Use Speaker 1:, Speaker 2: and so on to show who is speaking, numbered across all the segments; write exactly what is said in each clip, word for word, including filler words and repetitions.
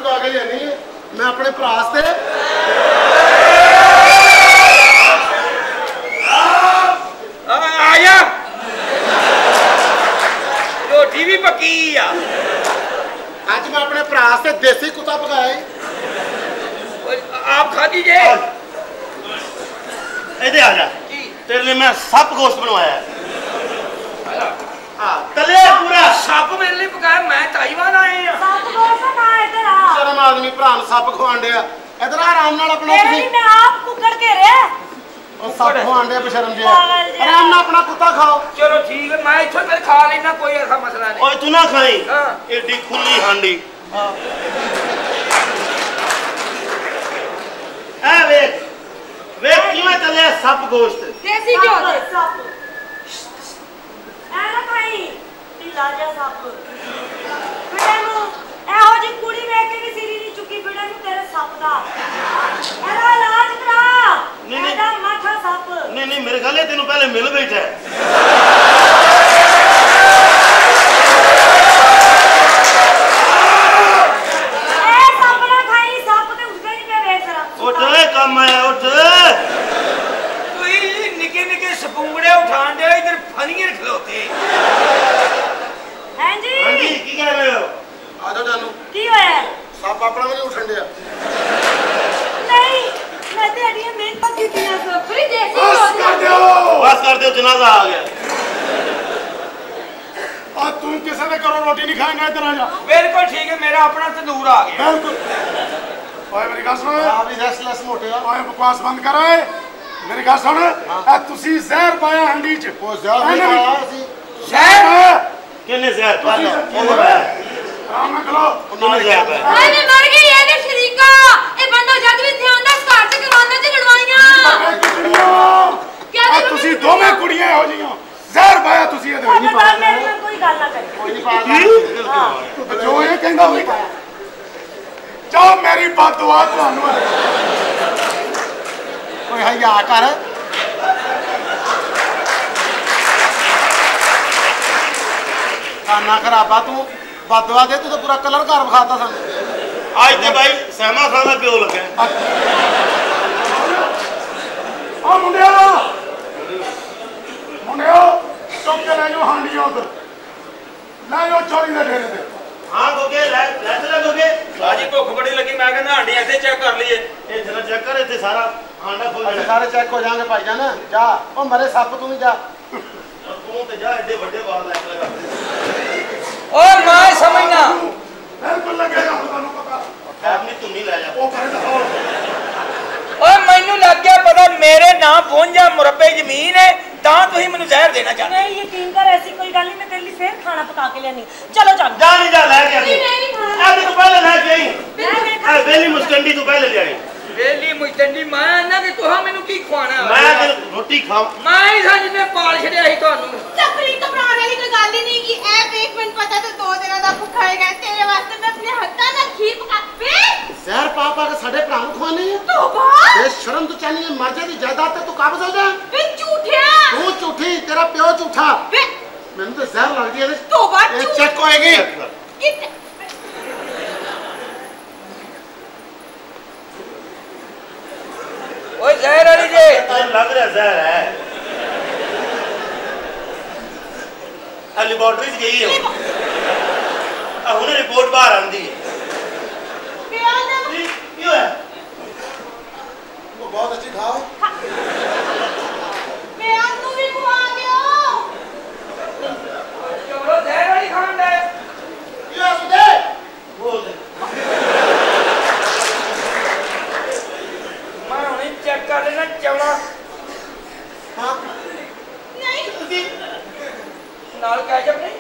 Speaker 1: पका के लेनी है मैं अपने भरा से
Speaker 2: आया रोटी भी पकी आ
Speaker 1: आज मैं अपने भरा से देसी कुत्ता पकाया
Speaker 2: आप खा दीजिए
Speaker 3: इधर आ जा तेरे लिए मैं सप गोश्त बनवाया हाँ तले पूरा
Speaker 2: सप मेरे लिए पकाया मैं ताइवान आए हैं
Speaker 4: सप गोश्त ना इधर आ
Speaker 1: शर्म आदमी भरा सप खवान दिया इधर आराम नाल अपना
Speaker 4: तेरी मैं आप कुकर के रे
Speaker 1: और सप खवान दिया बेशरम जी आराम नाल अपना कुत्ता खाओ
Speaker 2: चलो ठीक है मैं इथों फिर खा लेना कोई ऐसा मसला नहीं
Speaker 3: ओए तू ना खाई
Speaker 2: हां
Speaker 3: एडी खुली हांडी ए वेख वेख किवें तले सप गोश्त
Speaker 4: देसी घ्यो दे सप ਐ ਨਾ ਖਾਈ ਢਿੱਲਾ ਜਿਹਾ ਸੱਪ ਬੇਟੇ ਨੂੰ ਇਹੋ ਜੀ ਕੁੜੀ ਵੇਖ ਕੇ ਵੀ ਸਿਰੀ ਨਹੀਂ ਚੁੱਕੀ ਬੇਟੇ ਨੂੰ ਤੇਰੇ ਸੱਪ ਦਾ ਇਹਦਾ ਇਲਾਜ ਕਰਾ ਇਹਦਾ ਮਾਠਾ ਸੱਪ
Speaker 3: नहीं नहीं मेरे ख्याल तेन पहले मिल बैठा है
Speaker 4: सप ना खाई सप ते उसके नहीं पे वेख जरा
Speaker 3: उठ काम आया उठ
Speaker 2: निके निके सपूंगड़े उठान दे इधर फनियर खलोते
Speaker 4: हैं जी
Speaker 3: हां जी की कह रहे हो
Speaker 1: आ जाओ जानू
Speaker 4: की होया
Speaker 1: सप अपना भी नहीं उठन दिया
Speaker 4: नहीं मैं ते अड़ियां मेहनत कीतियां सब फ्री देसी
Speaker 1: बस कर दो
Speaker 3: बस कर दो जनाजा आ गया
Speaker 1: और तुम किसी ने करो रोटी नहीं खाएंगे इधर आ जा
Speaker 2: बिल्कुल ठीक है मेरा अपना तंदूर आ गया
Speaker 1: बिल्कुल ओए मेरी गल सुनो आ भी रेस्टलेस मोटे ओए बकवास बंद कर ओए मेरी गल सुन ए तुसी जहर पाया हंडी च ओ जहर नहीं पाया सी
Speaker 2: जहर
Speaker 3: किने जहर पाया किने पाया
Speaker 1: आराम में खलो
Speaker 3: किने जहर पाया
Speaker 4: ओए मैं मर गई ए दे शरीका ए बंदा जद भी ध्यान दा स्टार्ट से करवाना ते लड़वाइयां क्या
Speaker 1: ए तुसी दोवें कुड़ियां हो जियो जहर पाया तुसी ए
Speaker 4: नहीं पाया मेरे में कोई गल ना करे
Speaker 1: कोई नहीं पाया जो ये कहंदा होई जाओ मेरी बददुआ ਤੁਹਾਨੂੰ कोई हया कर खाना खराबा तू बददुआ दे तू तो पूरा कलर घर विखाता सन
Speaker 3: आज ते भाई सहमा खान दा प्यो लगे
Speaker 1: ओ मुंडिया मुंडिया चुप के ले जाओ हांडियां उधर ले जाओ चोरी दे डेरे ते
Speaker 3: हां गोगे ले ले चले गोगे
Speaker 2: बाजी भुख बड़ी लगी मैं कहना हांडी ऐसे चेक कर लिए
Speaker 3: ए जरा चेक कर इथे सारा हांडा खोल
Speaker 1: अच्छा सारे चेक हो जाएंगे भाईजान जा ओ मरे सप तू भी जा
Speaker 3: तू ते जा एडे बड़े बाल लाइक लगा
Speaker 2: ओ मैं समझना
Speaker 1: बिल्कुल लगेगा ਤੁਹਾਨੂੰ ਪਤਾ
Speaker 3: अपनी तू नहीं ले जा
Speaker 1: ਉਹ ਕਰੇ ਤਾਂ
Speaker 2: ओए मैनू लग गया पता मेरे नाम पहुंचा मुरब्बे जमीन है तां तुही मेनू जहर देना चाहते
Speaker 4: नहीं यकीन कर ऐसी कोई गल नहीं मैं तेरे लिए फिर खाना पका के लेनी चलो चल
Speaker 3: जा नहीं जा ले के
Speaker 4: नहीं नहीं खाना
Speaker 3: आ तू पहले ले के आई
Speaker 4: मैं
Speaker 3: आ वेली मुस्टंडी तू पहले ले आई
Speaker 2: वेली मुजतंडी मैं ना कि तुहा मेनू की खवाना
Speaker 3: मैं ते रोटी खाऊं
Speaker 2: मैं ही था जिन्ने पाल छड़िया ही ਤੁਹਾਨੂੰ
Speaker 5: तकलीफ घबराने वाली कोई गल ही नहीं कि ए देख मैंने पता तो दो दिनों दा भुखा है गया तेरे वास्ते मैं अपने हत्था ना खीर पका वे
Speaker 1: ਜ਼ਹਿਰ ਪਾ ਪਾ ਕੇ ਸਾਡੇ ਭਰਾ ਨੂੰ ਖਵਾਨੇ ਆ
Speaker 5: तोबा
Speaker 1: ਇਹ ਸ਼ਰਮ ਤੋਂ ਚਾਹੀਏ ਮਰਜ਼ੇ ਦੀ ਜਾਇਦਾਦ ਤੇ ਤੂੰ ਕਾਬਜ਼ ਹੋ ਜਾ
Speaker 5: वे झूठिया
Speaker 1: ਤੂੰ ਝੂਠੀ ਤੇਰਾ ਪਿਓ ਝੂਠਾ
Speaker 5: वे
Speaker 1: ਮੈਨੂੰ ਤਾਂ ਜ਼ਹਿਰ ਲੱਗਦੀ ਹੈ ਇਹਦੇ
Speaker 5: तोबा
Speaker 1: ਇਹ ਚੈੱਕ ਹੋਏਗੀ
Speaker 5: कित
Speaker 2: ओए जहर वाली जे
Speaker 3: तो लग रहा जहर है लेबोरेटरी च गई है हुने रिपोर्ट बाहर आंदी है
Speaker 5: क्या ना
Speaker 3: क्यों है
Speaker 1: वो बहुत अच्छी खाओ
Speaker 5: मैं आपको भी खुआ दियो
Speaker 2: चलो जहर वाली खान दे
Speaker 1: ये सुदे
Speaker 3: बोल दे
Speaker 2: मैं हुने चेक कर लेना चवड़ा
Speaker 1: हां
Speaker 5: नहीं
Speaker 2: नाल कैचअप नहीं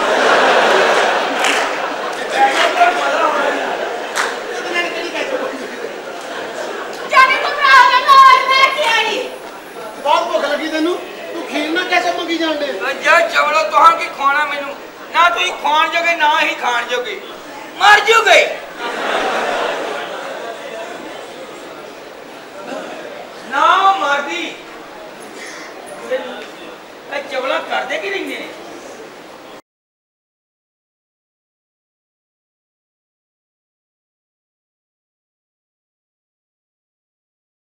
Speaker 5: जाने तो भरा ना और मैं क्या आई
Speaker 1: बहुत भूख लगी तेनू तू खीर ना कैसे मंगी जांदे
Speaker 2: जे चवड़ो तुहां की खाना मेनू ना तुही खान जोगे ना ही खान जोगे मर जूगे